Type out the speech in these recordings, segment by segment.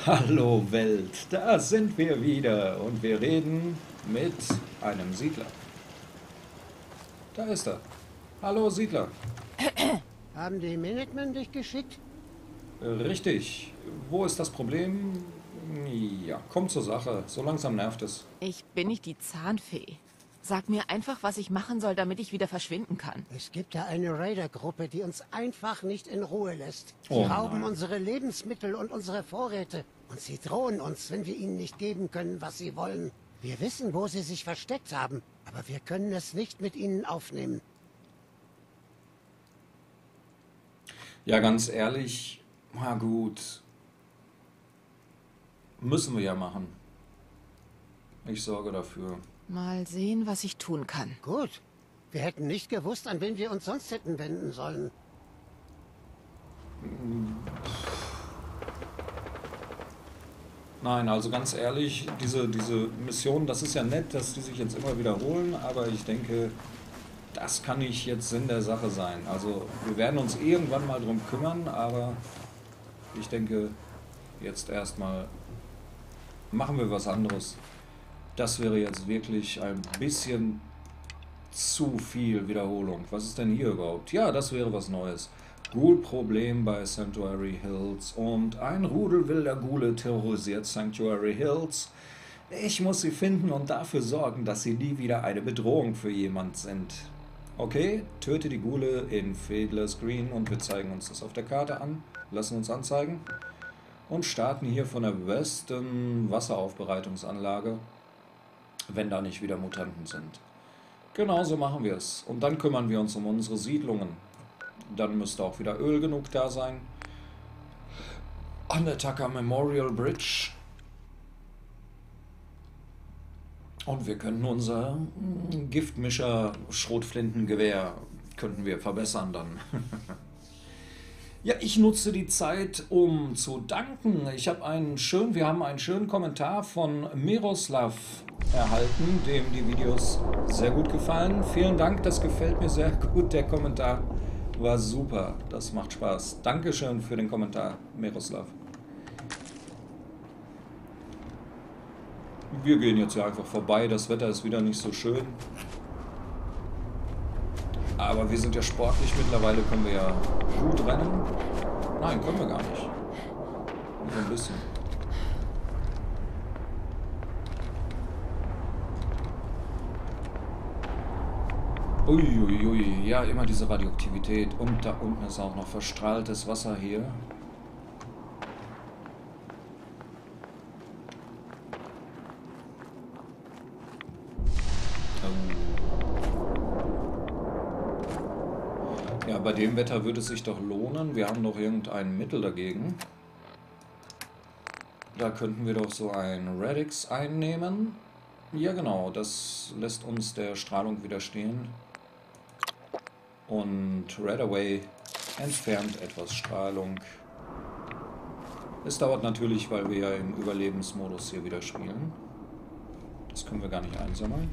Hallo Welt, da sind wir wieder und wir reden mit einem Siedler. Da ist er. Hallo Siedler. Haben die Minutemen dich geschickt? Richtig. Wo ist das Problem? Ja, kommt zur Sache. So langsam nervt es. Ich bin nicht die Zahnfee. Sag mir einfach, was ich machen soll, damit ich wieder verschwinden kann. Es gibt da eine Raider-Gruppe, die uns einfach nicht in Ruhe lässt. Sie Oh rauben nein. unsere Lebensmittel und unsere Vorräte. Und sie drohen uns, wenn wir ihnen nicht geben können, was sie wollen. Wir wissen, wo sie sich versteckt haben, aber wir können es nicht mit ihnen aufnehmen. Ja, ganz ehrlich, na gut, müssen wir ja machen. Ich sorge dafür. Mal sehen, was ich tun kann. Gut. Wir hätten nicht gewusst, an wen wir uns sonst hätten wenden sollen. Nein, also ganz ehrlich, diese Mission, das ist ja nett, dass die sich jetzt immer wiederholen, aber ich denke, das kann nicht jetzt Sinn der Sache sein. Also wir werden uns irgendwann mal drum kümmern, aber ich denke, jetzt erstmal machen wir was anderes. Das wäre jetzt wirklich ein bisschen zu viel Wiederholung. Was ist denn hier überhaupt? Ja, das wäre was Neues. Ghoul-Problem bei Sanctuary Hills und ein Rudel wilder Ghule terrorisiert Sanctuary Hills. Ich muss sie finden und dafür sorgen, dass sie nie wieder eine Bedrohung für jemand sind. Okay, töte die Ghule in Fiddler's Green und wir zeigen uns das auf der Karte an, lassen uns anzeigen und starten hier von der Western Wasseraufbereitungsanlage, wenn da nicht wieder Mutanten sind. Genauso machen wir es. Und dann kümmern wir uns um unsere Siedlungen. Dann müsste auch wieder Öl genug da sein. An der Tucker Memorial Bridge. Und wir können unser Giftmischer-Schrotflintengewehr könnten wir verbessern dann. Ja, ich nutze die Zeit, um zu danken. Wir haben einen schönen Kommentar von Miroslav erhalten, dem die Videos sehr gut gefallen. Vielen Dank, das gefällt mir sehr gut. Der Kommentar war super. Das macht Spaß. Dankeschön für den Kommentar, Miroslav. Wir gehen jetzt hier einfach vorbei. Das Wetter ist wieder nicht so schön. Aber wir sind ja sportlich. Mittlerweile können wir ja gut rennen. Nein, können wir gar nicht. Nur so ein bisschen. Uiuiui, ja, immer diese Radioaktivität. Und da unten ist auch noch verstrahltes Wasser hier. Ja, bei dem Wetter würde es sich doch lohnen. Wir haben doch irgendein Mittel dagegen. Da könnten wir doch so ein Radix einnehmen. Ja, genau, das lässt uns der Strahlung widerstehen. Und Radaway entfernt etwas Strahlung. Es dauert natürlich, weil wir ja im Überlebensmodus hier wieder spielen. Das können wir gar nicht einsammeln.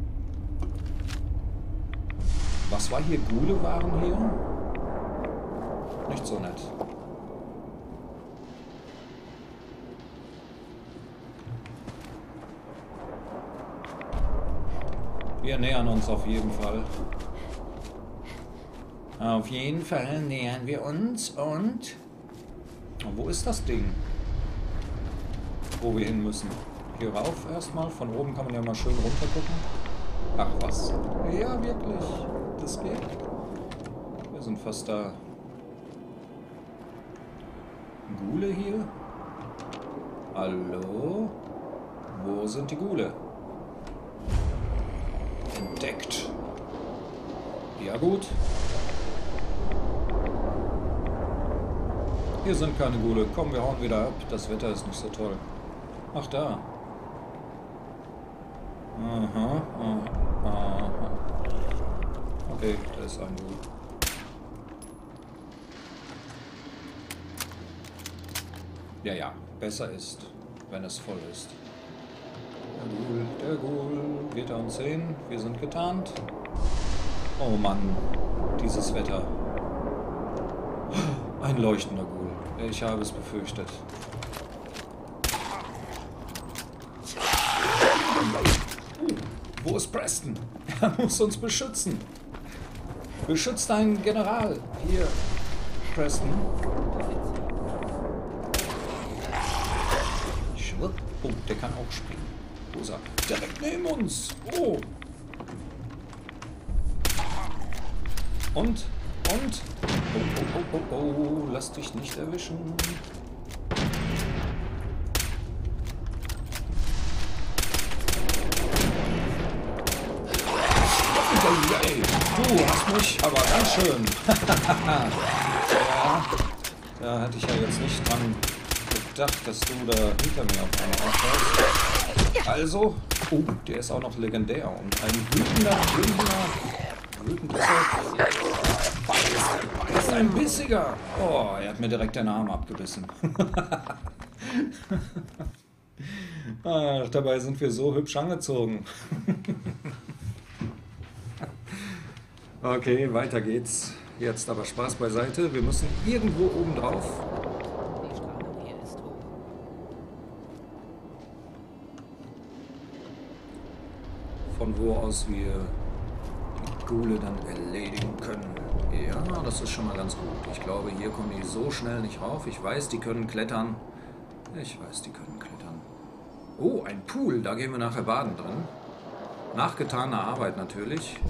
Was war hier? Ghule waren hier? Nicht so nett. Wir nähern uns auf jeden Fall. Auf jeden Fall nähern wir uns und... Wo ist das Ding? Wo wir hin müssen? Hier rauf erstmal. Von oben kann man ja mal schön runter gucken. Ach was. Ja, wirklich. Das geht. Wir sind fast da. Ghule hier? Hallo? Wo sind die Ghule? Entdeckt. Ja gut. Hier sind keine Ghule. Komm, wir hauen wieder ab. Das Wetter ist nicht so toll. Ach, da. Aha, aha. Okay, da ist ein Ghoul. Ja, ja. Besser ist, wenn es voll ist. Der Ghoul. Wird er uns sehen? Wir sind getarnt. Oh Mann, dieses Wetter. Ein leuchtender Ghoul. Ich habe es befürchtet. Wo ist Preston? Er muss uns beschützen. Beschütz deinen General. Hier, Preston. Schwupp. Oh, der kann auch springen. Wo ist er? Direkt neben uns. Oh. Und? Oh, lass dich nicht erwischen. Du hast mich aber ganz schön. Ja, da hatte ich ja jetzt nicht dran gedacht, dass du da hinter mir auf einmal auftauchst. Also, oh, der ist auch noch legendär und ein wütender ist ein bissiger. Oh, er hat mir direkt den Arm abgebissen. Ach, dabei sind wir so hübsch angezogen. Okay, weiter geht's. Jetzt aber Spaß beiseite. Wir müssen irgendwo oben drauf. Die Strahlung hier ist hoch. Von wo aus wir die Ghule dann erledigen können. Ja, das ist schon mal ganz gut. Ich glaube, hier kommen die so schnell nicht rauf. Ich weiß, die können klettern. Oh, ein Pool. Da gehen wir nachher baden drin. Nach getaner Arbeit natürlich.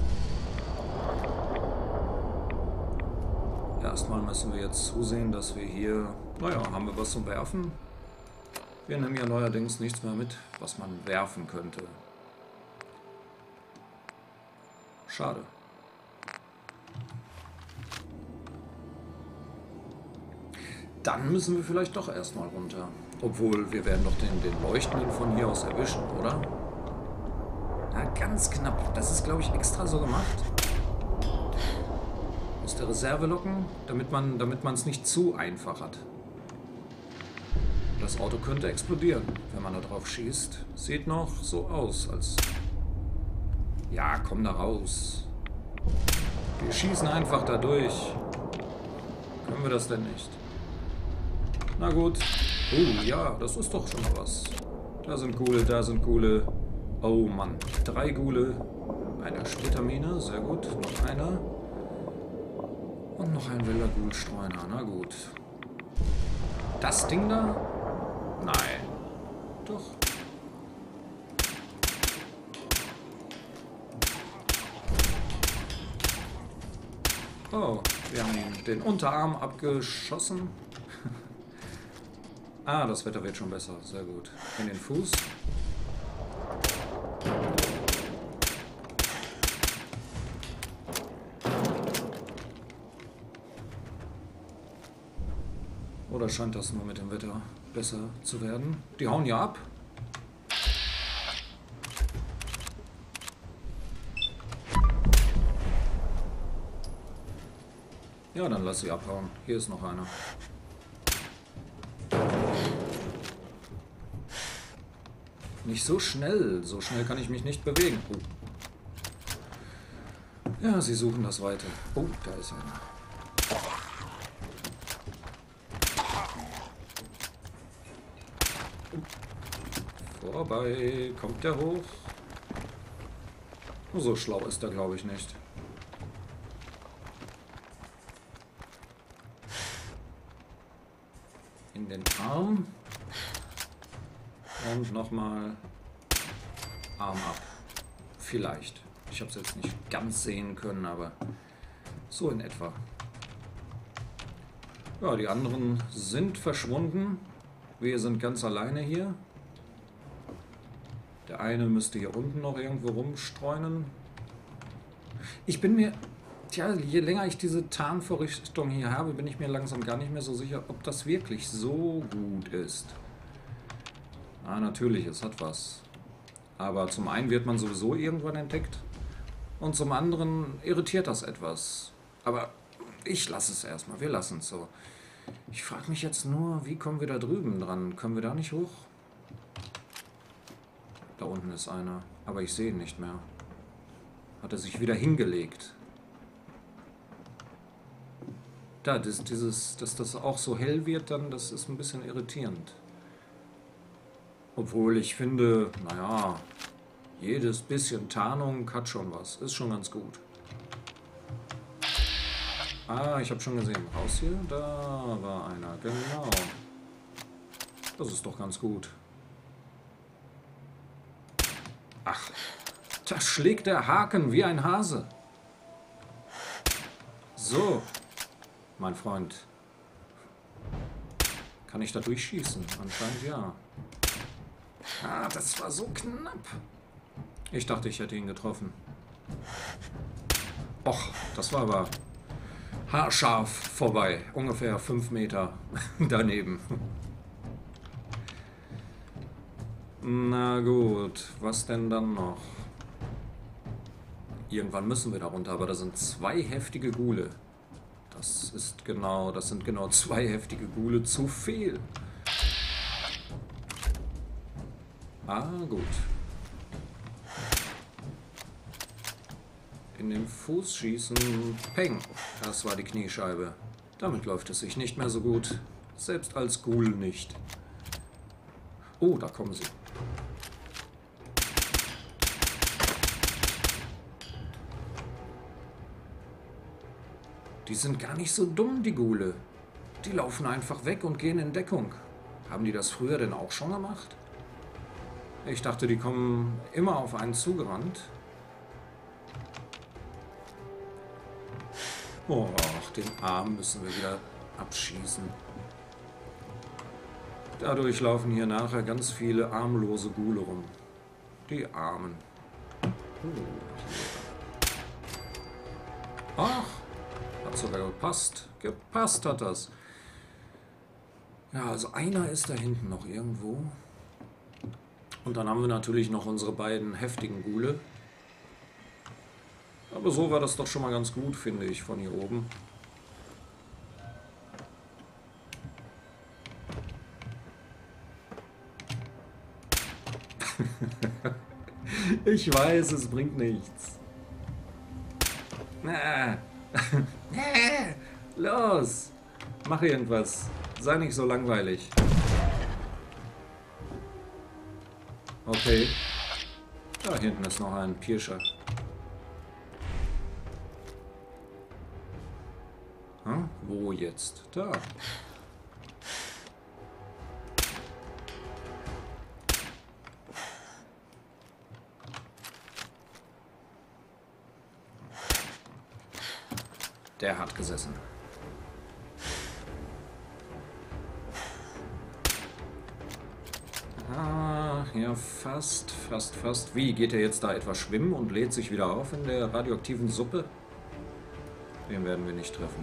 Erstmal müssen wir jetzt zusehen, dass wir hier... Naja, haben wir was zum Werfen? Wir nehmen ja neuerdings nichts mehr mit, was man werfen könnte. Schade. Dann müssen wir vielleicht doch erstmal runter. Obwohl, wir werden doch den Leuchtenden von hier aus erwischen, oder? Na, ganz knapp. Das ist, glaube ich, extra so gemacht. Aus der Reserve locken, damit man es nicht zu einfach hat. Das Auto könnte explodieren, wenn man da drauf schießt. Sieht noch so aus, als... Ja, komm da raus. Wir schießen einfach da durch. Können wir das denn nicht? Na gut. Oh ja, das ist doch schon mal was. Da sind Ghule. Oh Mann. 3 Ghule. Eine Splittermine, sehr gut. Noch eine. Und noch ein wilder Ghoul-Streuner. Na gut. Das Ding da? Nein. Doch. Oh, wir haben den Unterarm abgeschossen. Ah, das Wetter wird schon besser. Sehr gut. In den Fuß. Oder scheint das nur mit dem Wetter besser zu werden? Die hauen ja ab. Ja, dann lass sie abhauen. Hier ist noch einer. Nicht so schnell. So schnell kann ich mich nicht bewegen. Oh. Ja, sie suchen das Weite. Oh, da ist einer. Vorbei. Kommt der hoch? So schlau ist er, glaube ich, nicht. In den Arm. Und nochmal Arm ab. Vielleicht. Ich habe es jetzt nicht ganz sehen können, aber so in etwa. Ja, die anderen sind verschwunden. Wir sind ganz alleine hier. Der eine müsste hier unten noch irgendwo rumstreunen. Ich bin mir... Tja, je länger ich diese Tarnvorrichtung hier habe, bin ich mir langsam gar nicht mehr so sicher, ob das wirklich so gut ist. Ah, natürlich, es hat was. Aber zum einen wird man sowieso irgendwann entdeckt und zum anderen irritiert das etwas. Aber ich lasse es erstmal, wir lassen es so. Ich frage mich jetzt nur, wie kommen wir da drüben dran? Können wir da nicht hoch? Da unten ist einer, aber ich sehe ihn nicht mehr. Hat er sich wieder hingelegt. Da, dass das auch so hell wird, dann, das ist ein bisschen irritierend. Obwohl ich finde, naja, Jedes bisschen Tarnung hat schon was. Ist schon ganz gut. Ah, ich habe schon gesehen. Raus hier. Da war einer. Genau. Das ist doch ganz gut. Ach, da schlägt der Haken wie ein Hase. So, mein Freund. Kann ich da durchschießen? Anscheinend ja. Ah, das war so knapp. Ich dachte, ich hätte ihn getroffen. Och, das war aber haarscharf vorbei. Ungefähr 5 Meter daneben. Na gut, was denn dann noch? Irgendwann müssen wir da runter, aber da sind 2 heftige Ghule. Das sind genau 2 heftige Ghule zu viel. Ah, gut. In den Fuß schießen. Peng. Das war die Kniescheibe. Damit läuft es sich nicht mehr so gut. Selbst als Ghoul nicht. Oh, da kommen sie. Die sind gar nicht so dumm, die Ghule. Die laufen einfach weg und gehen in Deckung. Haben die das früher denn auch schon gemacht? Ich dachte, die kommen immer auf einen zugerannt. Oh, den Arm müssen wir wieder abschießen. Dadurch laufen hier nachher ganz viele armlose Ghule rum. Die Armen. Ach, hat sogar gepasst. Gepasst hat das. Ja, also einer ist da hinten noch irgendwo. Und dann haben wir natürlich noch unsere beiden heftigen Ghule. Aber so war das doch schon mal ganz gut, finde ich, von hier oben. Ich weiß, es bringt nichts. Los, mach irgendwas. Sei nicht so langweilig. Okay. Da hinten ist noch ein Pirscher. Hm? Wo jetzt? Da. Der hat gesessen. Ah, ja, fast. Wie, geht er jetzt da etwa schwimmen und lädt sich wieder auf in der radioaktiven Suppe? Den werden wir nicht treffen.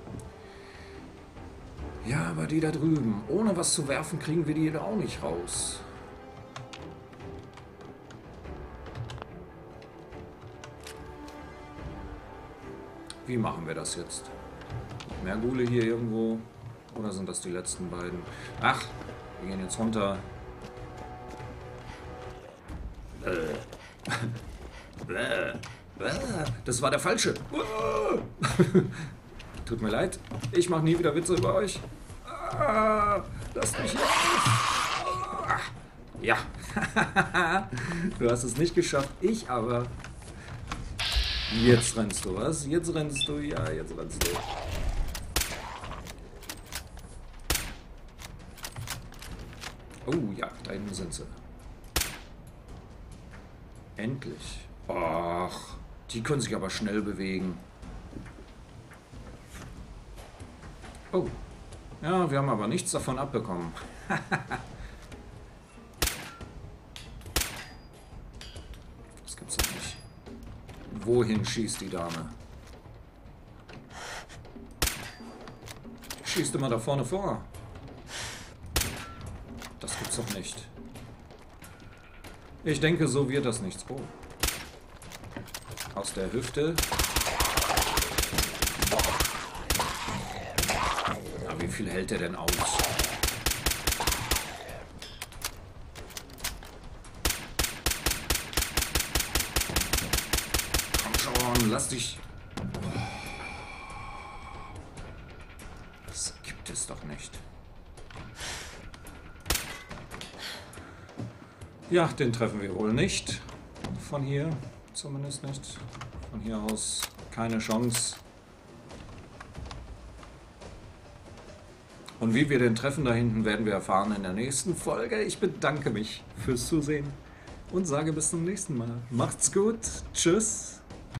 Ja, aber die da drüben, ohne was zu werfen, kriegen wir die da auch nicht raus. Wie machen wir das jetzt? Mehr Ghule hier irgendwo? Oder sind das die letzten beiden? Ach, wir gehen jetzt runter. Das war der falsche. Tut mir leid. Ich mache nie wieder Witze über euch. Lasst mich los. Ja. Du hast es nicht geschafft. Ich aber. Jetzt rennst du, was? Jetzt rennst du, ja, jetzt rennst du. Oh ja, da hinten sind sie. Endlich. Ach, die können sich aber schnell bewegen. Oh. Ja, wir haben aber nichts davon abbekommen. Das gibt's doch nicht. Wohin schießt die Dame? Schießt immer da vorne vor. Das gibt's doch nicht. Ich denke, so wird das nichts. Oh. Aus der Hüfte. Na, wie viel hält der denn aus? Komm schon, lass dich... Das gibt es doch nicht. Ja, den treffen wir wohl nicht. von hier. Zumindest nicht. Von hier aus keine Chance. Und wie wir den treffen da hinten, werden wir erfahren in der nächsten Folge. Ich bedanke mich fürs Zusehen und sage bis zum nächsten Mal. Macht's gut. Tschüss.